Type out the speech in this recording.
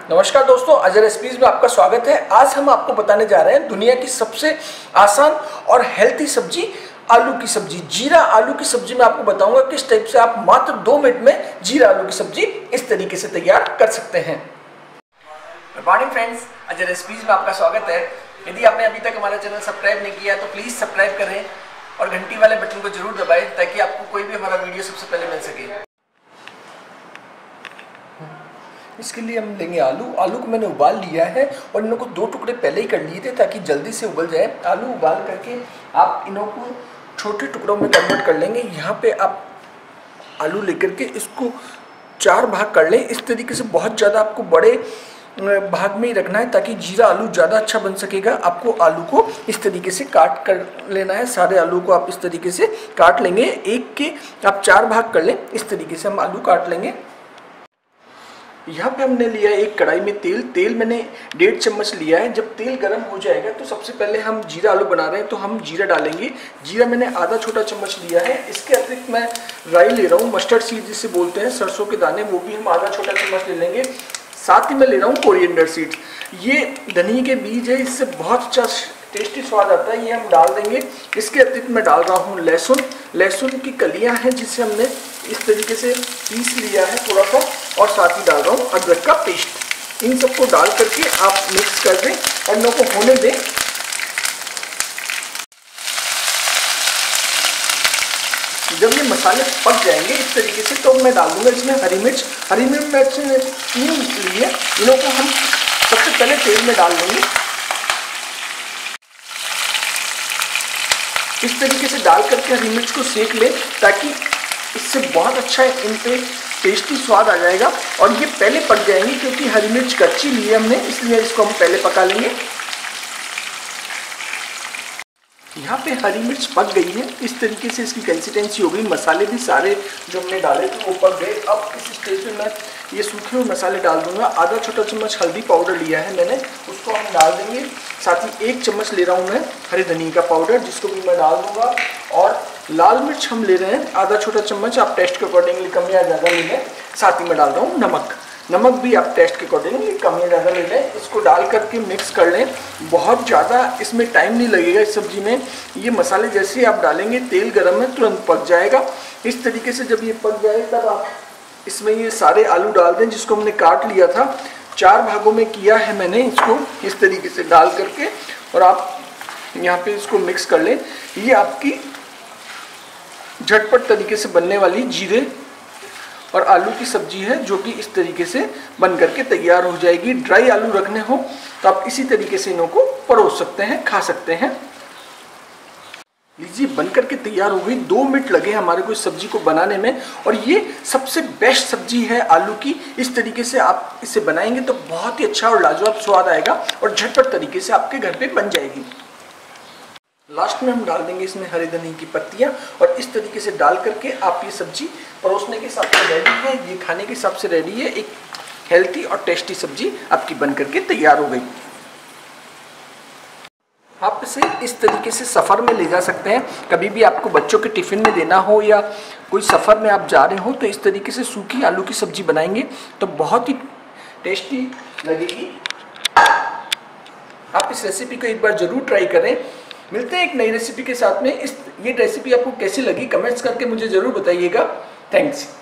नमस्कार दोस्तों, अजय रेसिपीज में आपका स्वागत है। आज हम आपको बताने जा रहे हैं दुनिया की सबसे आसान और हेल्थी सब्जी आलू की सब्जी। जीरा आलू की सब्जी में आपको बताऊंगा किस टाइप से आप मात्र 2 मिनट में जीरा आलू की सब्जी इस तरीके से तैयार कर सकते हैं। Good morning friends, Ajay recipes में आपका स्वागत है। यदि आपने अभी तक हमारा चैनल सब्सक्राइब नहीं किया तो प्लीज सब्सक्राइब करें और घंटी वाले बटन को जरूर दबाएं ताकि आपको कोई भी हमारा वीडियो सबसे पहले मिल सके। इसके लिए हम लेंगे आलू को मैंने उबाल लिया है और इनको 2 टुकड़े पहले ही कर लिए थे ताकि जल्दी से उबल जाए। आलू उबाल करके आप इनको छोटे टुकड़ों में कन्वर्ट कर लेंगे। यहाँ पे आप आलू लेकर के इसको 4 भाग कर लें। इस तरीके से बहुत ज़्यादा आपको बड़े भाग में ही रखना है ताकि जीरा आलू ज़्यादा अच्छा बन सकेगा। आपको आलू को इस तरीके से काट कर लेना है। सारे आलू को आप इस तरीके से काट लेंगे। एक के आप 4 भाग कर लें। इस तरीके से हम आलू काट लेंगे। यहाँ पे हमने लिया है एक कढ़ाई में तेल मैंने 1.5 चम्मच लिया है। जब तेल गर्म हो जाएगा तो सबसे पहले हम जीरा आलू बना रहे हैं तो हम जीरा डालेंगे। जीरा मैंने आधा छोटा चम्मच लिया है। इसके अतिरिक्त मैं राई ले रहा हूँ, मस्टर्ड सीड जिसे बोलते हैं, सरसों के दाने, वो भी हम आधा छोटा चम्मच ले लेंगे। साथ ही मैं ले रहा हूँ कोरिएंडर सीड, ये धनिया के बीज है, इससे बहुत अच्छा टेस्टी स्वाद आता है, ये हम डाल देंगे। इसके अतिरिक्त मैं डाल रहा हूँ लहसुन की कलियाँ हैं जिसे हमने इस तरीके से पीस लिया है थोड़ा सा, और साथ ही डाल रहा हूँ अदरक का पेस्ट। इन सबको डाल करके आप मिक्स कर दें और इनको होने दें। जब ये मसाले पक जाएंगे इस तरीके से तो मैं डाल दूंगा इसमें हरी मिर्च मैं 3 ली है। इनको हम सबसे पहले तेल में डाल देंगे। इस तरीके से डाल करके हरी मिर्च को सेक लें ताकि इससे बहुत अच्छा इन पे टेस्टी स्वाद आ जाएगा। और ये पहले पक जाएंगे क्योंकि हरी मिर्च कच्ची ली है हमने, इसलिए इसको हम पहले पका लेंगे। यहाँ पे हरी मिर्च पक गई है। इस तरीके से इसकी कंसिस्टेंसी हो गई। मसाले भी सारे जो हमने डाले थे वो पक गए। अब इस स्टेज पे मैं ये सूखे हुए मसाले डाल दूंगा। आधा छोटा चम्मच हल्दी पाउडर लिया है मैंने, उसको हम डाल देंगे। साथ ही 1 चम्मच ले रहा हूँ मैं हरे धनिया का पाउडर, जिसको भी मैं डाल दूंगा। और लाल मिर्च हम ले रहे हैं आधा छोटा चम्मच, आप टेस्ट के अकॉर्डिंगली कम या ज़्यादा ले लें। साथ ही मैं डाल रहा हूँ नमक भी आप टेस्ट के अकॉर्डिंगली कम या ज़्यादा ले लें। इसको डाल करके मिक्स कर लें। बहुत ज़्यादा इसमें टाइम नहीं लगेगा इस सब्ज़ी में। ये मसाले जैसे ही आप डालेंगे तेल गर्म है तुरंत पक जाएगा। इस तरीके से जब ये पक जाए तब आप इसमें ये सारे आलू डाल दें जिसको हमने काट लिया था। 4 भागों में किया है मैंने इसको, इस तरीके से डाल करके, और आप यहाँ पे इसको मिक्स कर लें। ये आपकी झटपट तरीके से बनने वाली जीरे और आलू की सब्जी है जो कि इस तरीके से बन करके तैयार हो जाएगी। ड्राई आलू रखने हो तो आप इसी तरीके से इनको परोस सकते हैं, खा सकते हैं। लीजिए बन करके तैयार हो गई। 2 मिनट लगे हमारे को इस सब्जी को बनाने में और ये सबसे बेस्ट सब्जी है आलू की। इस तरीके से आप इसे बनाएंगे तो बहुत ही अच्छा और लाजवाब स्वाद आएगा और झटपट तरीके से आपके घर पे बन जाएगी। लास्ट में हम डाल देंगे इसमें हरे धनिया की पत्तियां और इस तरीके से डाल करके आप ये सब्जी परोसने के हिसाब से रेडी है, ये खाने के हिसाब से रेडी है। एक हेल्थी और टेस्टी सब्जी आपकी बन करके तैयार हो गई। आप इसे इस तरीके से सफ़र में ले जा सकते हैं। कभी भी आपको बच्चों के टिफ़िन में देना हो या कोई सफ़र में आप जा रहे हो तो इस तरीके से सूखी आलू की सब्जी बनाएंगे तो बहुत ही टेस्टी लगेगी। आप इस रेसिपी को एक बार ज़रूर ट्राई करें। मिलते हैं एक नई रेसिपी के साथ में। ये रेसिपी आपको कैसी लगी कमेंट्स करके मुझे ज़रूर बताइएगा। थैंक्स।